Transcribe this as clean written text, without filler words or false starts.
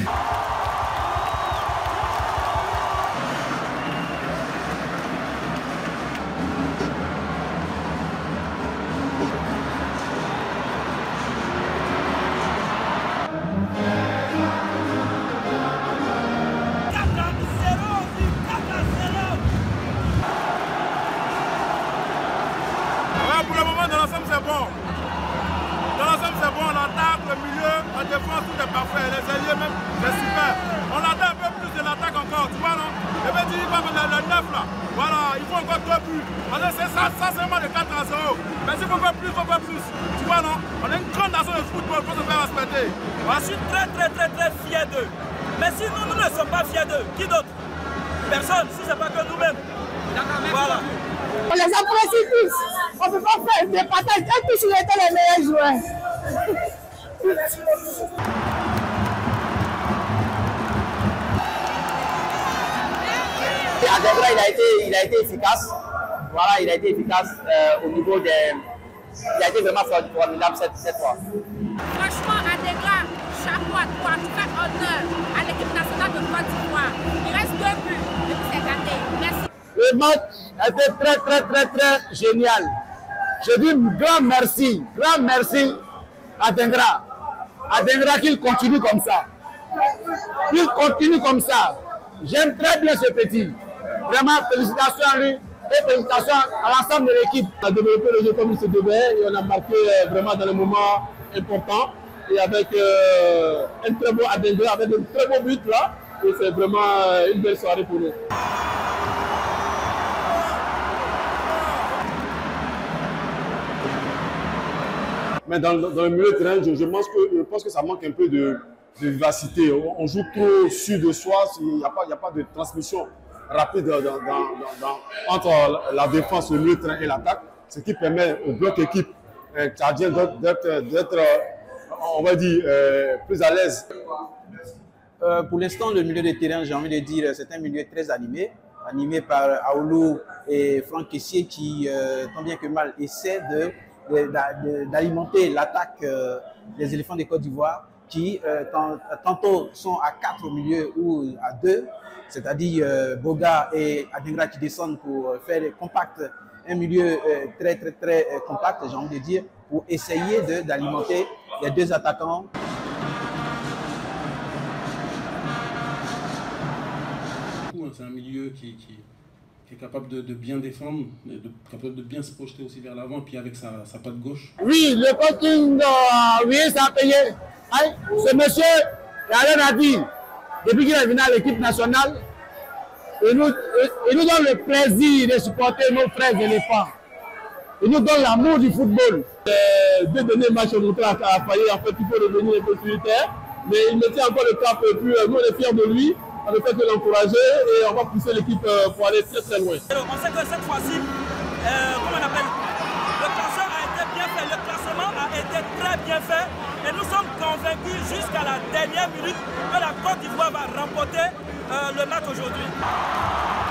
Pour le moment, dans l'ensemble, c'est bon. Dans l'ensemble, c'est bon. On attaque le milieu, la défense, tout est parfait. Les alliés, même, c'est super. On attend un peu plus de l'attaque encore, tu vois, non? Je vais dire, le 9 là. Voilà, il faut encore 2 buts. C'est ça, seulement de 4 à 0. Mais s'il faut faire plus, il faut faire plus. Tu vois, non? On est une grande nation de football, il faut se faire respecter. Voilà. Je suis très fier d'eux. Mais si nous ne sommes pas fiers d'eux, qui d'autre? Personne, si ce n'est pas que nous-mêmes. Voilà. On les apprécie tous. On ne peut pas faire des patates. Et tous, ils étaient les meilleurs joueurs. Adengra, il a été efficace. Voilà, il a été efficace au niveau des. Il a été vraiment formidable cette fois. Franchement, Adengra, chapeau à toi. Tu fais honneur à l'équipe nationale de Côte d'Ivoire. Il reste 2 buts et puis c'est gagné. Merci. Le match était très génial. Je dis grand merci à Adengra. Adengra qu'il continue comme ça. Qu'il continue comme ça. J'aime très bien ce petit. Vraiment, félicitations à lui et félicitations à l'ensemble de l'équipe. On a développé le jeu comme il se devait et on a marqué vraiment dans le moment important. Et avec un très beau Adengra, avec un très beau but là. Et c'est vraiment une belle soirée pour nous. Mais dans le milieu de terrain, je pense que ça manque un peu de vivacité. On joue trop sûr de soi, il n'y a pas de transmission rapide entre la défense, le milieu de terrain et l'attaque, ce qui permet au bloc équipe tchadien d'être, on va dire, plus à l'aise. Pour l'instant, le milieu de terrain, j'ai envie de dire, c'est un milieu très animé par Aoulou et Franck Kessié qui, tant bien que mal, essaient d'alimenter l'attaque des éléphants de Côte d'Ivoire qui tantôt sont à 4 au milieu ou à 2, c'est-à-dire Boga et Adengra qui descendent pour faire un milieu très compact, j'ai envie de dire, pour essayer d'alimenter les 2 attaquants. C'est un milieu qui est capable de bien défendre, capable de bien se projeter aussi vers l'avant, et puis avec sa patte gauche. Oui, le coaching, oui, ça a payé. Hein? Ce monsieur, il n'y a rien à dire. Depuis qu'il est venu à l'équipe nationale, il nous donne le plaisir de supporter nos frères éléphants. Il nous donne l'amour du football. 2 derniers matchs ont montré à failli, en fait, il faut revenir un peu sur le terrain, mais il me tient encore le cap, et puis nous, on est fiers de lui. On ne fait que l'encourager et on va pousser l'équipe pour aller très loin. On sait que cette fois-ci, comment on appelle, le classement a été bien fait, le classement a été très bien fait et nous sommes convaincus jusqu'à la dernière minute que la Côte d'Ivoire va remporter le match aujourd'hui.